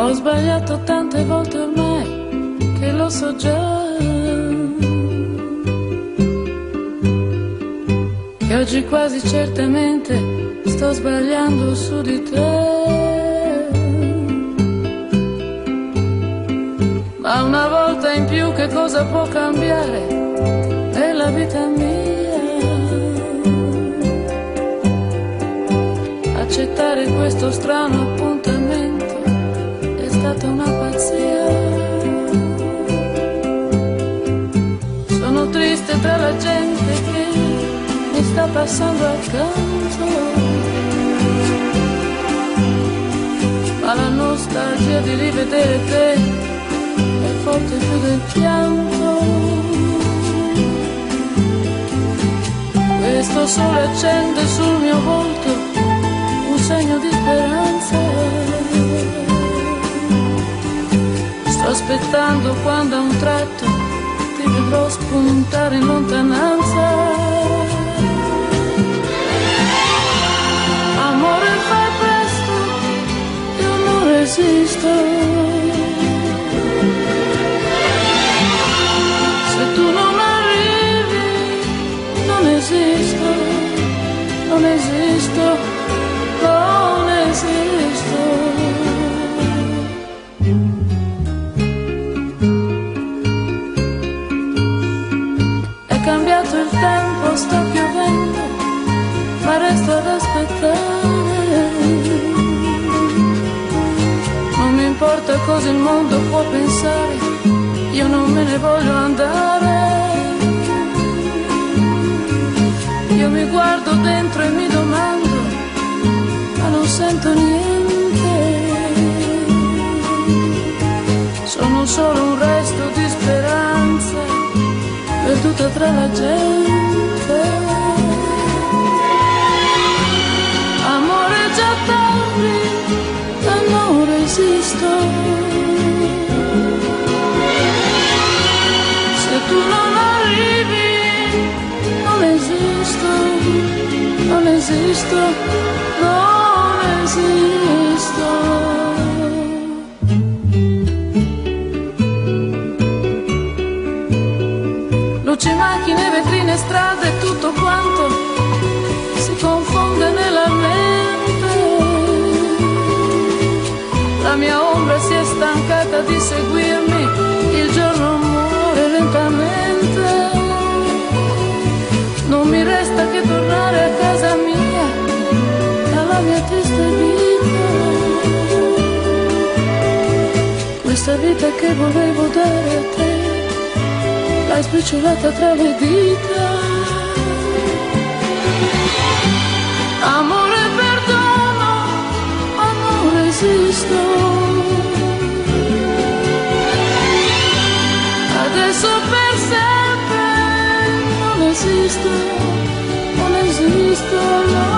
Ho sbagliato tante volte ormai che lo so già, che oggi quasi certamente sto sbagliando su di te. Ma una volta in più che cosa può cambiare nella vita mia? Accettare questo strano appuntamento è stata una pazzia. Sono triste tra la gente che mi sta passando accanto, ma la nostalgia di rivedere te è forte più del pianto. Questo sole accende sul mio volto un segno di speranza. Sto aspettando quando a un tratto ti vedrò spuntare in lontananza. Amore, fai presto, io non resisto. Se tu non arrivi, non esisto, non esisto, non esisto. È cambiato il tempo, sta piovendo, ma resto ad aspettare. Non mi importa cosa il mondo può pensare, io non me ne voglio andare. Io mi guardo dentro e mi domando, ma non sento niente. Sono solo un resto di speranza perduta tra la gente. Amore, già tardi, ma non resisto. Se tu non arrivi, non esisto, non esisto, non esisto. Luci, macchine, vetrine, strade, tutto quanto si confonde nella mente. La mia ombra si è stancata di seguirmi, il giorno muore lentamente. Non mi resta che tornare a casa mia, alla mia triste vita. Questa vita che volevo dare a te, l'hai spicciolata tra le dita. Amore, perdono, ma non resisto. Adesso per sempre non esisto, non esisto, no.